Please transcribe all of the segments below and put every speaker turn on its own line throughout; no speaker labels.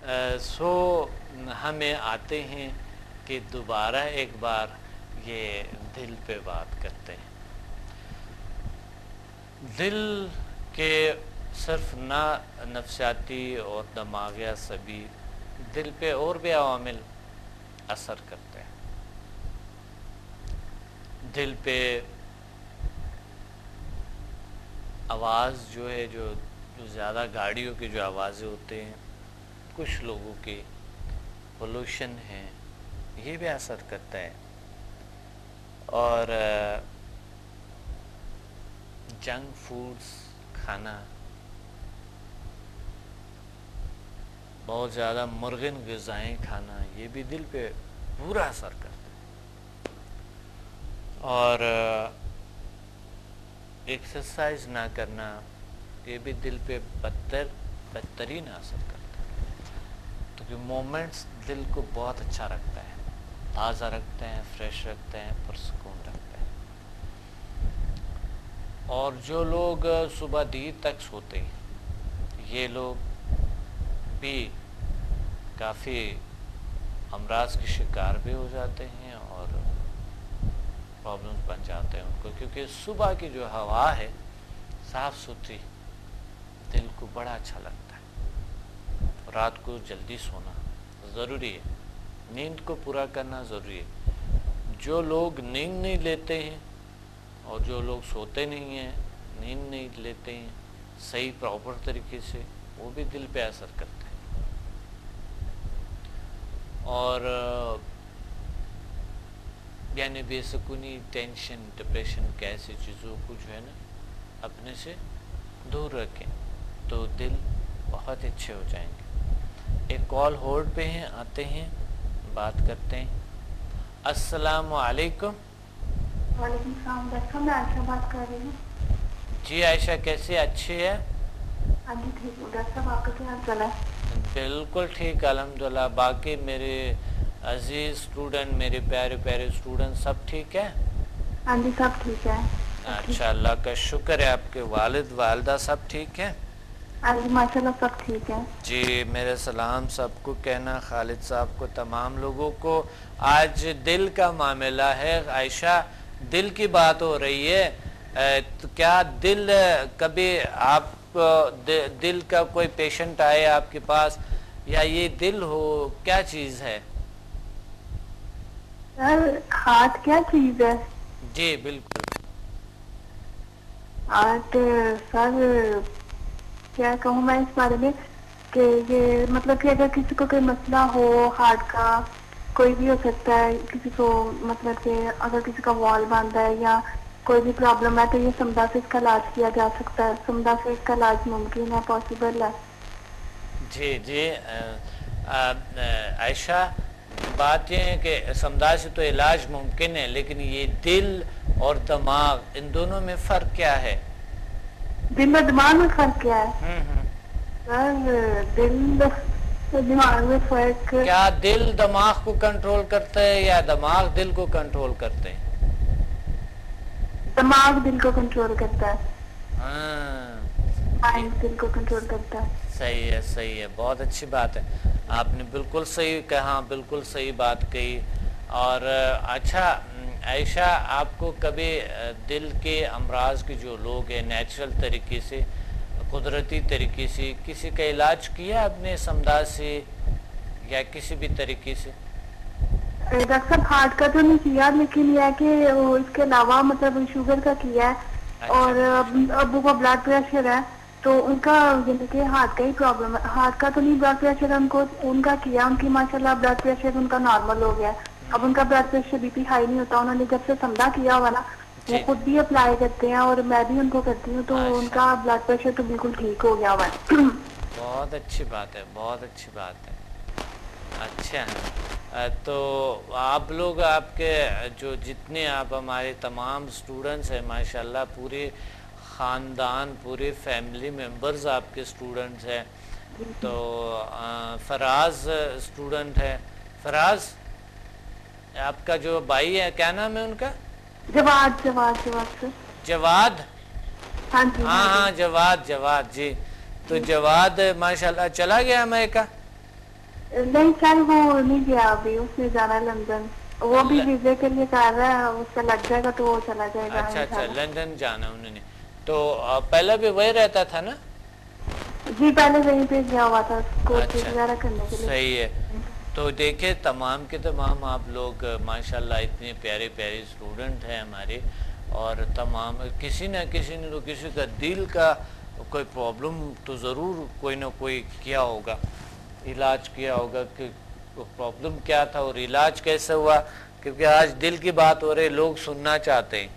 سو ہمیں آتے ہیں کہ دوبارہ ایک بار یہ دل پہ بات کرتے ہیں. دل کے صرف نہ نفسیاتی اور دماغی عصبی، دل پہ اور بھی عوامل اثر کرتے ہیں. دل پہ آواز جو ہے، جو زیادہ گاڑیوں کی جو آوازیں ہوتے ہیں، کچھ لوگوں کی پولوشن ہے، یہ بھی اثر کرتا ہے. اور جنک فوڈز کھانا، بہت زیادہ مرغن غذائیں کھانا، یہ بھی دل پہ برا اثر کرتا ہے. اور ایکسرسائز نہ کرنا، یہ بھی دل پہ بدترین اثر کرتا ہے. کیونکہ مومنٹس دل کو بہت اچھا رکھتا ہے، تازہ رکھتے ہیں، فریش رکھتے ہیں، پرسکون رکھتے ہیں. اور جو لوگ صبح دیر تک سوتے ہیں، یہ لوگ بھی کافی امراض کے شکار بھی ہو جاتے ہیں اور پرابلمس بن جاتے ہیں ان کو. کیونکہ صبح کی جو ہوا ہے صاف ستھری، دل کو بڑا اچھا لگتا ہے. رات کو جلدی سونا ضروری ہے، نیند کو پورا کرنا ضروری ہے. جو لوگ نیند نہیں لیتے ہیں اور جو لوگ سوتے نہیں ہیں، نیند نہیں لیتے ہیں صحیح پراپر طریقے سے، وہ بھی دل پہ اثر کرتا ہے. اور یعنی بے سکونی، ٹینشن، ڈپریشن کے ایسی چیزوں کو جو ہے نا اپنے سے دور رکھیں تو دل بہت اچھے ہو جائیں گے. ایک کال ہولڈ پہ ہیں، آتے ہیں، بات کرتے ہیں. السلام علیکم.
وعلیکم السلام. ڈاکٹر میں عائشہ بات کر رہی ہوں.
جی عائشہ، کیسی؟ اچھی ہے؟
ہاں جی ٹھیک ہوں. ڈاکٹر صاحب آپ کا کیا حال چال ہے؟
بالکل ٹھیک الحمدللہ. باقی میرے عزیز اسٹوڈنٹ، میرے پیارے پیارے اسٹوڈنٹ سب ٹھیک ہے؟
ہاں جی سب ٹھیک ہے.
اچھا، اللہ کا شکر ہے. آپ کے والد والدہ سب ٹھیک ہیں؟
ہاں جی ماشاء اللہ سب ٹھیک ہے.
جی میرے سلام سب کو کہنا، خالد صاحب کو، تمام لوگوں کو. آج دل کا معاملہ ہے عائشہ، دل کی بات ہو رہی ہے. تو کیا دل کبھی آپ دل کا کوئی پیشنٹ آئے آپ کے پاس، یا یہ دل ہو کیا چیز ہے؟
سر ہارٹ کیا چیز ہے؟
جی بالکل.
ہارٹ سر کیا کہوں میں اس بارے میں کہ یہ مطلب کہ اگر کسی کو کوئی مسئلہ ہو ہارٹ کا، کوئی بھی ہو سکتا ہے کسی کو، مطلب کہ اگر کسی کا وال بند ہے یا کوئی بھی پرابلم ہے تو یہ سمدھا سے اس کا علاج کیا جا سکتا ہے. سمدھا سے اس کا علاج ممکن ہے، پاسبل ہے.
جی جی عائشہ، بات یہ ہے کہ سمدھا سے تو علاج ممکن ہے، لیکن یہ دل اور دماغ، ان دونوں میں فرق کیا ہے؟
دل اور دماغ میں فرق کیا ہے؟ سر دل دماغ میں فرق،
کیا دل دماغ کو کنٹرول کرتا ہے یا دماغ دل کو کنٹرول کرتے ہیں؟
دماغ دل کو کنٹرول کرتا ہے.
ہاں
مائنڈ دل کو کنٹرول کرتا ہے.
صحیح ہے، صحیح ہے، بہت اچھی بات ہے. آپ نے بالکل صحیح کہا، بالکل صحیح بات کہی. اور اچھا عائشہ، آپ کو کبھی دل کے امراض کے جو لوگ ہیں نیچرل طریقے سے، قدرتی طریقے سے کسی کا علاج کیا آپ نے سمدھا سے یا کسی بھی طریقے سے؟
ڈاکٹر صاحب ہارٹ کا تو نہیں کیا، لیکن یہ ہے کہ اس کے علاوہ مطلب شوگر کا کیا ہے. اور ابو کا بلڈ پریشر ہے تو ان کا یعنی کہ ہارٹ کا ہی پرابلم ہے. ہارٹ کا تو نہیں بلڈ پریشر ہے ان کو، ان کا کیا، ان کی ماشاءاللہ بلڈ پریشر ان کا نارمل ہو گیا. اب ان کا blood pressure B P high نہیں ہوتا. انہوں نے جب سے سمدھا کیا ہوا نا، وہ
جی
خود بھی اپلائی کرتے ہیں اور میں بھی ان کو کرتی ہوں، تو ان
ماشاء
کا
اللہ،
بلڈ پریشر تو بالکل ٹھیک ہو گیا ہوا ہے.
بہت اچھی بات ہے، بہت اچھی بات ہے. اچھا، تو آپ لوگ، آپ کے جو جتنے آپ ہمارے تمام اسٹوڈنٹس ہیں ماشاءاللہ، پورے خاندان، پورے فیملی ممبرز آپ کے اسٹوڈنٹس ہیں. تو فراز اسٹوڈنٹ ہے. فراز، آپ کا جو بھائی ہے کیا نام ہے ان کا؟
جواد جواد جواد سر.
جواد.
ہاں جی
ہاں
جی
جواد جواد. جی تو جواد ماشاءاللہ چلا گیا امریکہ؟
نہیں سر وہ نہیں گیا ابھی، اس نے جانا ہے لندن، وہ بھی ویزے کے لیے کر رہا ہے، اس کا لگ جائے گا تو وہ چلا جائے گا
اچھا اچھا،
انشاءاللہ۔
لندن جانا انہوں نے، تو پہلے بھی وہی رہتا تھا نا؟
جی پہلے وہیں پہ گیا ہوا تھا کورسز
اچھا
وغیرہ کرنے کے لیے۔
صحیح ہے۔ تو دیکھیں تمام کے تمام آپ لوگ ماشاءاللہ اتنے پیارے پیارے اسٹوڈنٹ ہیں ہمارے، اور تمام کسی نہ کسی نے تو کسی کا دل کا کوئی پرابلم تو ضرور کوئی نہ کوئی کیا ہوگا، علاج کیا ہوگا کہ پرابلم کیا تھا اور علاج کیسے ہوا، کیونکہ آج دل کی بات ہو رہی، لوگ سننا چاہتے ہیں۔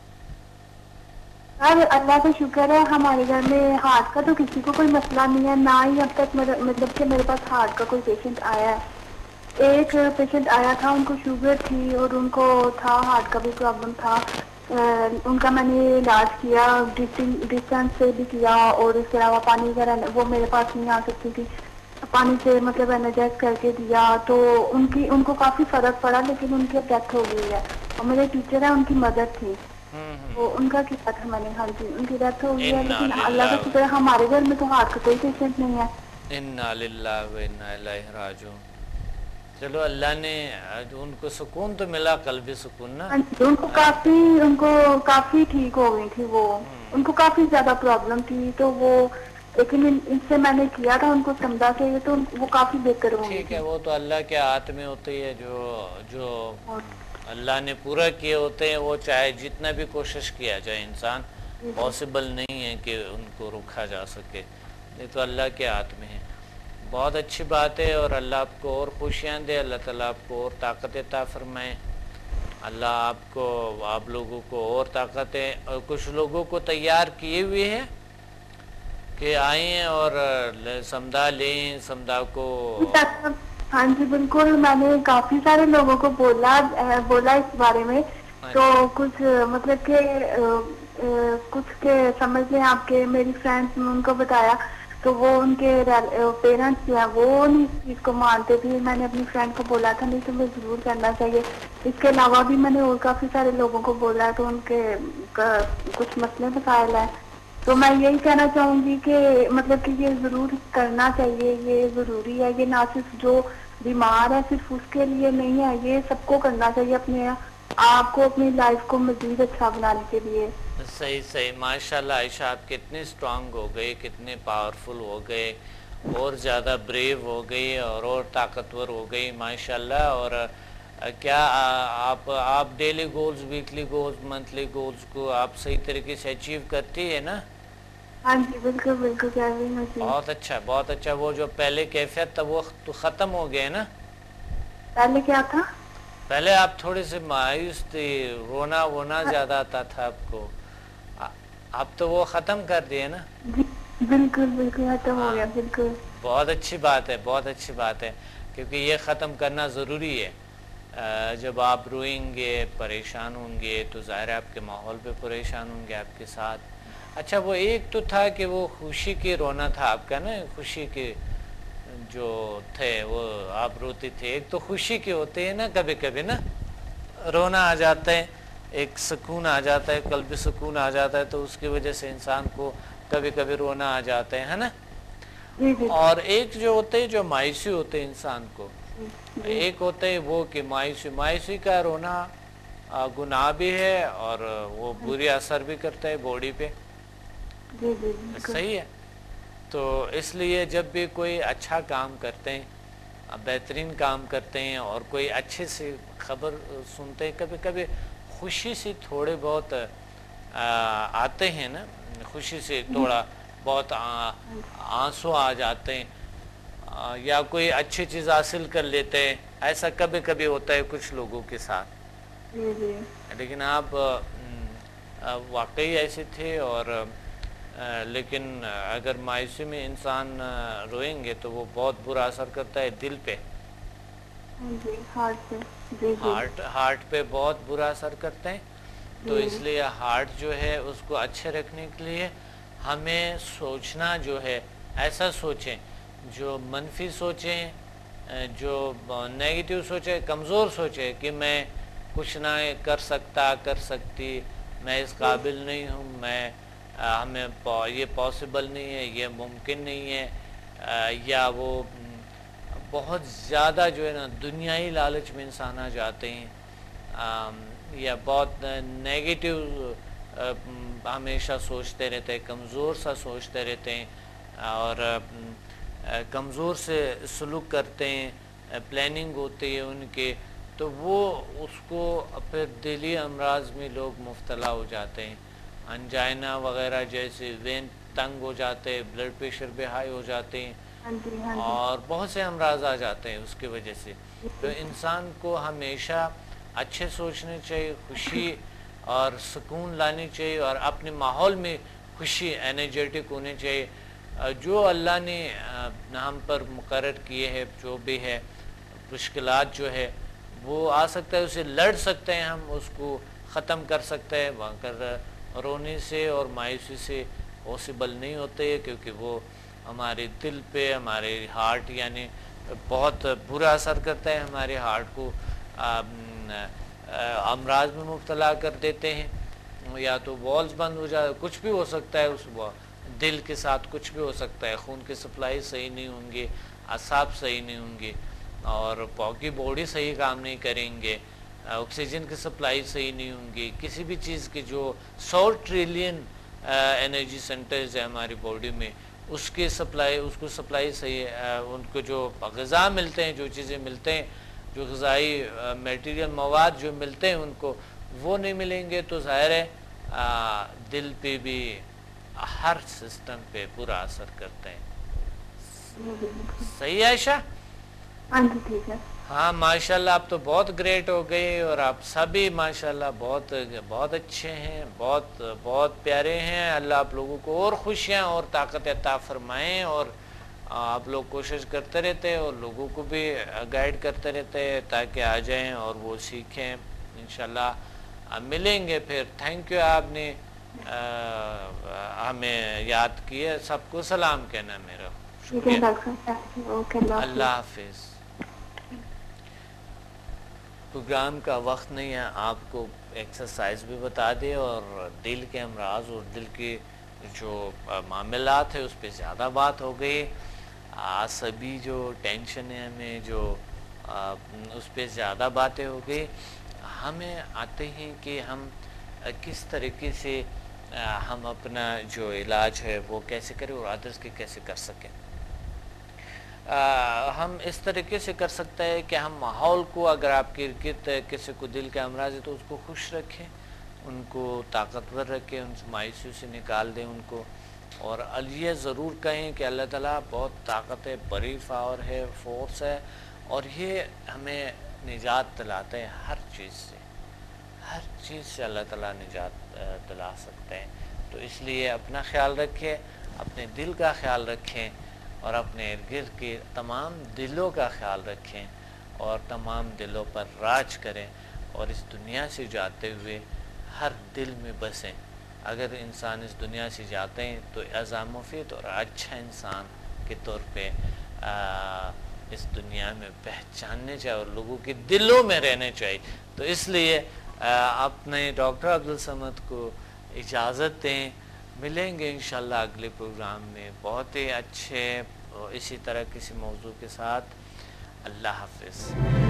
اللہ کا شکر ہے ہمارے گھر میں ہارٹ کا تو کسی کو کوئی مسئلہ نہیں ہے، نہ ہی اب تک مطلب کہ میرے پاس ہارٹ کا کوئی پیشنٹ آیا ہے۔ ایک پیشنٹ آیا تھا، ان کو شوگر تھی اور ان کو تھا ہارٹ کا بھی پرابلم تھا، ان کا میں نے علاج کیا، ڈسٹینس سے بھی کیا، اور اس کے علاوہ پانی وغیرہ وہ میرے پاس نہیں آ سکتی تھی، پانی سے مطلب انرجائز کر کے دیا، تو ان کو کافی فرق پڑا، لیکن ان کی اب ڈیتھ ہو گئی ہے، اور میرے ٹیچر ہیں ان کی مدر تھی، تو ان کا کیا تھا میں نے، ہاں جی ان کی ڈیتھ ہو گئی ہے،
انا
لیکن اللہ کا
للہ
شکر ہے ہمارے گھر میں تو ہارٹ کا کوئی پیشنٹ نہیں ہے۔
انا للہ و انا الیہ راجعون۔ چلو اللہ نے ان کو سکون تو ملا، قلبی سکون نا۔
ہاں جی ان کو کافی ٹھیک ہو گئی تھی، وہ ان کو کافی زیادہ پرابلم تھی، تو وہ لیکن ان سے میں نے کیا تھا ان کو سمجھا کے، تو وہ کافی بہتر ہو گئی
ٹھیک
تھی۔
ہے، وہ تو اللہ کے ہاتھ میں ہوتی ہے، جو اللہ نے پورا کیے ہوتے ہیں، وہ چاہے جتنا بھی کوشش کیا جائے انسان پاسبل نہیں ہے کہ ان کو روکا جا سکے، یہ تو اللہ کے ہاتھ میں ہے۔ بہت اچھی بات ہے، اور اللہ آپ کو اور خوشیاں دے، اللہ تعالیٰ آپ کو اور طاقت عطا فرمائے، اللہ آپ لوگوں کو اور طاقتیں، اور کچھ لوگوں کو تیار کیے ہوئے ہیں کہ آئیں اور سمدھا لیں، سمدھا کو۔
ہاں جی بالکل، میں نے کافی سارے لوگوں کو بولا اس بارے میں، تو کچھ مطلب کہ کچھ کے سمجھ لیں آپ کے، میری فرینڈس نے ان کو بتایا، تو وہ ان کے پیرنٹس جو ہیں وہ نہیں اس چیز کو مانتے تھے، میں نے اپنی فرینڈ کو بولا تھا نہیں تمہیں ضرور کرنا چاہیے، اس کے علاوہ بھی میں نے اور کافی سارے لوگوں کو بولا ہے، تو ان کے کچھ مسئلے مسائل ہیں، تو میں یہی کہنا چاہوں گی کہ مطلب کہ یہ ضرور کرنا چاہیے، یہ ضروری ہے، یہ نہ صرف جو بیمار ہے صرف اس کے لیے نہیں ہے، یہ سب کو کرنا چاہیے، اپنے آپ کو اپنی لائف کو مزید اچھا بنانے کے لیے۔
صحیح صحیح، ماشاءاللہ عائشہ آپ کتنے اسٹرانگ ہو گئے، کتنے پاورفل ہو گئے، اور زیادہ بریو ہو گئی، اور طاقتور ہو گئی ماشاءاللہ۔ اور کیا آپ daily goals, weekly goals, monthly goals کو آپ صحیح طریقے سے اچیو کرتی ہے نا؟
ہاں جی بالکل بالکل کہہ رہی ہوں جی۔
بہت اچھا بہت اچھا، وہ جو پہلے کیفیت تھا وہ تو ختم ہو گیا نا؟
پہلے کیا تھا؟
پہلے آپ تھوڑی سی مایوس تھی، رونا زیادہ آتا تھا آپ کو، اب تو وہ ختم کر دیے نا؟
جی بالکل بالکل ختم ہو گیا بالکل۔
بہت اچھی بات ہے، بہت اچھی بات ہے، کیونکہ یہ ختم کرنا ضروری ہے۔ جب آپ روئیں گے، پریشان ہوں گے، تو ظاہر ہے آپ کے ماحول پہ پریشان ہوں گے آپ کے ساتھ۔ اچھا وہ ایک تو تھا کہ وہ خوشی کے رونا تھا آپ کا نا، خوشی کے جو تھے وہ آپ روتے تھے، ایک تو خوشی کے ہوتے ہیں نا، کبھی کبھی نا رونا آ جاتا ہے، ایک سکون آ جاتا ہے، قلبی سکون آ جاتا ہے، تو اس کی وجہ سے انسان کو کبھی کبھی رونا آ جاتا ہے نا۔
جی جی
اور ایک جو ہوتے ہیں جو مایوسی ہوتے ہیں انسان کو،
جی
ایک ہوتا ہے وہ کہ مایوسی کا رونا گناہ بھی ہے، اور وہ بری اثر بھی کرتا ہے باڈی پہ،
جی جی بالکل۔
صحیح ہے۔ تو اس لیے جب بھی کوئی اچھا کام کرتے ہیں، بہترین کام کرتے ہیں، اور کوئی اچھے سے خبر سنتے ہیں، کبھی کبھی خوشی سے تھوڑے بہت آتے ہیں نا، خوشی سے تھوڑا بہت آنسو آ جاتے ہیں، یا کوئی اچھی چیز حاصل کر لیتے ہیں، ایسا کبھی کبھی ہوتا ہے کچھ لوگوں کے ساتھ،
جی جی
لیکن آپ واقعی ایسے تھے۔ اور لیکن اگر مایوسی میں انسان روئیں گے تو وہ بہت برا اثر کرتا ہے دل پہ،
جی ہارٹ پہ، جی جی
ہارٹ پہ بہت برا اثر کرتے ہیں۔ تو
جی
اس لیے ہارٹ جو ہے اس کو اچھے رکھنے کے لیے ہمیں سوچنا جو ہے ایسا سوچیں، جو منفی سوچیں، جو نیگیٹو سوچیں، کمزور سوچیں کہ میں کچھ نہ کر سکتی، میں اس قابل نہیں ہوں، ہمیں یہ پاسبل نہیں ہے، یہ ممکن نہیں ہے، یا وہ بہت زیادہ جو ہے نا دنیائی لالچ میں انسان آ جاتے ہیں، یا بہت نیگیٹو ہمیشہ سوچتے رہتے ہیں، کمزور سا سوچتے رہتے ہیں اور کمزور سے سلوک کرتے ہیں، پلاننگ ہوتی ہے ان کے، تو وہ اس کو پھر دلی امراض میں لوگ مبتلا ہو جاتے ہیں، انجائنا وغیرہ جیسے وین تنگ ہو جاتے ہیں، بلڈ پریشر بھی ہائی ہو جاتے ہیں اور بہت سے امراض آ جاتے ہیں اس کی وجہ سے۔ تو انسان کو ہمیشہ اچھے سوچنے چاہیے، خوشی اور سکون لانی چاہیے اور اپنے ماحول میں خوشی انرجیٹک ہونے چاہیے۔ جو اللہ نے ہم پر مقرر کیے ہے، جو بھی ہے مشکلات جو ہے وہ آ سکتا ہے، اسے لڑ سکتے ہیں، ہم اس کو ختم کر سکتے ہیں، مگر رونے سے اور مایوسی سے پاسبل نہیں ہوتے، کیونکہ وہ ہمارے دل پہ، ہمارے ہارٹ یعنی بہت برا اثر کرتا ہے، ہمارے ہارٹ کو امراض میں مبتلا کر دیتے ہیں، یا تو والز بند ہو جائے، کچھ بھی ہو سکتا ہے، اس دل کے ساتھ کچھ بھی ہو سکتا ہے، خون کی سپلائی صحیح نہیں ہوں گے، اعصاب صحیح نہیں ہوں گے اور پاکی باڈی صحیح کام نہیں کریں گے، آکسیجن کی سپلائی صحیح نہیں ہوں گی، کسی بھی چیز کی جو 100 ٹریلین انرجی سینٹرز ہے ہماری باڈی میں، اس کی سپلائی، اس کو سپلائی صحیح ان کو جو غذا ملتے ہیں، جو چیزیں ملتے ہیں، جو غذائی میٹیریل مواد جو ملتے ہیں ان کو وہ نہیں ملیں گے، تو ظاہر ہے دل پہ بھی ہر سسٹم پہ برا اثر کرتے ہیں۔ صحیح ہے عائشہ؟
ہاں جی ٹھیک ہے۔
ہاں ماشاءاللہ آپ تو بہت گریٹ ہو گئے اور آپ سبھی ماشاءاللہ بہت اچھے ہیں، بہت پیارے ہیں۔ اللہ آپ لوگوں کو اور خوشیاں اور طاقت عطا فرمائیں اور آپ لوگ کوشش کرتے رہتے اور لوگوں کو بھی گائیڈ کرتے رہتے تاکہ آ جائیں اور وہ سیکھیں، انشاءاللہ ملیں گے پھر۔ تھینک یو، آپ نے ہمیں یاد کیا، سب کو سلام کہنا میرا شکریہ۔ اللہ حافظ۔ پروگرام کا وقت نہیں ہے، آپ کو ایکسرسائز بھی بتا دے اور دل کے امراض اور دل کے جو معاملات ہیں اس پہ زیادہ بات ہو گئی، سبھی جو ٹینشن ہے ہمیں جو اس پہ زیادہ باتیں ہو گئی۔ ہمیں آتے ہیں کہ ہم کس طریقے سے ہم اپنا جو علاج ہے وہ کیسے کریں اور ادرس کے کیسے کر سکیں۔ ہم اس طریقے سے کر سکتے ہیں کہ ہم ماحول کو، اگر آپ کے ارد کسی کو دل کے امراض ہے تو اس کو خوش رکھیں، ان کو طاقتور رکھیں، ان سے مایوسی سے نکال دیں ان کو، اور یہ ضرور کہیں کہ اللہ تعالیٰ بہت طاقت ہے، بڑی پاور ہے، فورس ہے، اور یہ ہمیں نجات دلاتا ہے ہر چیز سے، ہر چیز سے اللہ تعالیٰ نجات دلا سکتے ہیں۔ تو اس لیے اپنا خیال رکھیں، اپنے دل کا خیال رکھیں اور اپنے ارد گرد کے تمام دلوں کا خیال رکھیں اور تمام دلوں پر راج کریں، اور اس دنیا سے جاتے ہوئے ہر دل میں بسیں۔ اگر انسان اس دنیا سے جاتے ہیں تو اعظم مفید اور اچھا انسان کے طور پہ اس دنیا میں پہچاننے چاہیے اور لوگوں کے دلوں میں رہنے چاہیے۔ تو اس لیے اپنے ڈاکٹر عبدالصمد کو اجازت دیں، ملیں گے انشاءاللہ اگلے پروگرام میں بہت ہی اچھے اور اسی طرح کسی موضوع کے ساتھ۔ اللہ حافظ۔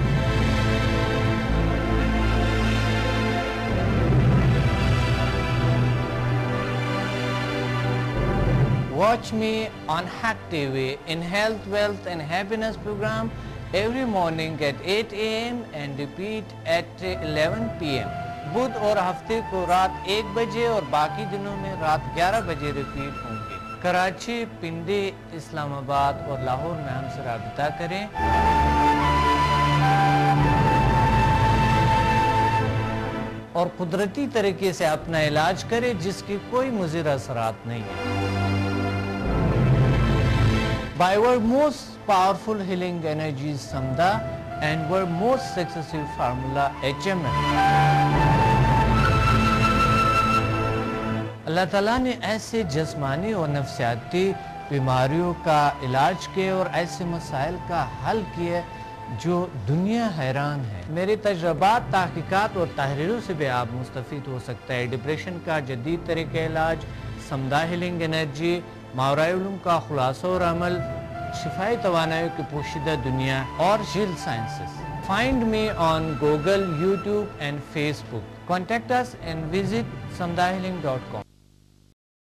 Watch me on Hack TV in Health, Wealth and Happiness program every morning at 8 a.m. and repeat at 11 p.m. بدھ اور ہفتے کو رات 1 بجے اور باقی دنوں میں رات 11 بجے ریپیٹ ہوں گے۔ کراچی، پنڈی، اسلام آباد اور لاہور میں ہم سے رابطہ کریں۔ اور قدرتی طریقے سے اپنا علاج کریں جس کی کوئی مضر اثرات نہیں ہے۔ By our most powerful healing energies Samda and our most successful formula HMM. اللہ تعالیٰ نے ایسے جسمانی اور نفسیاتی بیماریوں کا علاج کیا اور ایسے مسائل کا حل کیا جو دنیا حیران ہے۔ میرے تجربات، تحقیقات اور تحریروں سے بھی آپ مستفید ہو سکتا ہے۔ ڈپریشن کا جدید طریقہ علاج، سمدہ ہیلنگ انرجی، ماورائے علوم کا خلاصہ اور عمل، شفائی توانائی کی پوشیدہ دنیا اور جیل sciences. Find me on Google, YouTube and Facebook. Contact us and visit samdaihealing.com.